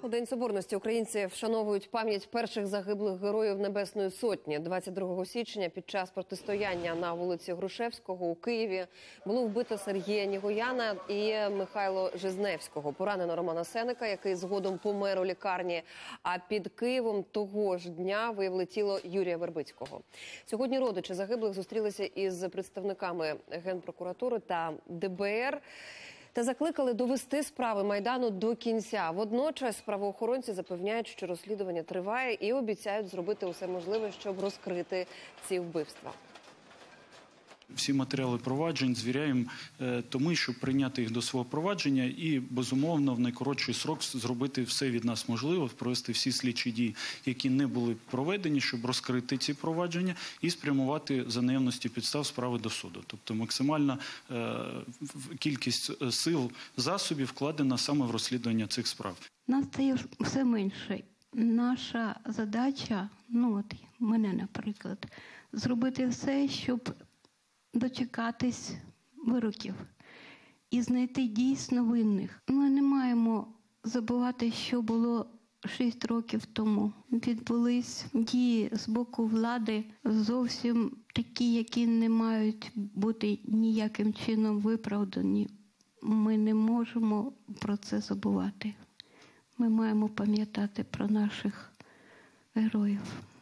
У День Соборності українці вшановують пам'ять перших загиблих героїв Небесної Сотні. 22 січня під час протистояння на вулиці Грушевського у Києві було вбито Сергія Нігояна і Михайло Жизневського. Поранено Романа Сеника, який згодом помер у лікарні. А під Києвом того ж дня виявили тіло Юрія Вербицького. Сьогодні родичі загиблих зустрілися із представниками Генпрокуратури та ДБР та закликали довести справи Майдану до кінця. Водночас правоохоронці запевняють, що розслідування триває і обіцяють зробити усе можливе, щоб розкрити ці вбивства. Всі матеріали проваджень звіряємо тому, щоб прийняти їх до свого провадження і, безумовно, в найкоротший срок зробити все від нас можливе, провести всі слідчі дії, які не були проведені, щоб розкрити ці провадження і спрямувати за наявності підстав справи до суду. Тобто максимальна кількість сил, засобів вкладена саме в розслідування цих справ. Нас стає все менше. Наша задача, мене, наприклад, зробити все, щоб дочекатись вироків і знайти дійсно винних. Ми не маємо забувати, що було 6 років тому. Відбулись дії з боку влади зовсім такі, які не мають бути ніяким чином виправдані. Ми не можемо про це забувати. Ми маємо пам'ятати про наших героїв.